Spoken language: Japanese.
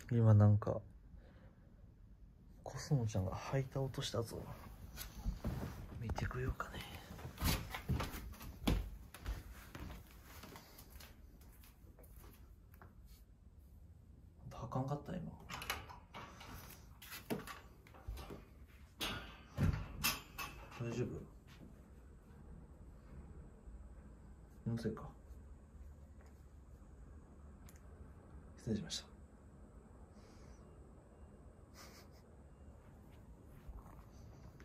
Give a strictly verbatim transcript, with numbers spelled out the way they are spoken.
今なんかコスモちゃんが履いた音したぞ。見てこようかね。履かんかった今。大丈夫？気のせいか。失礼しました。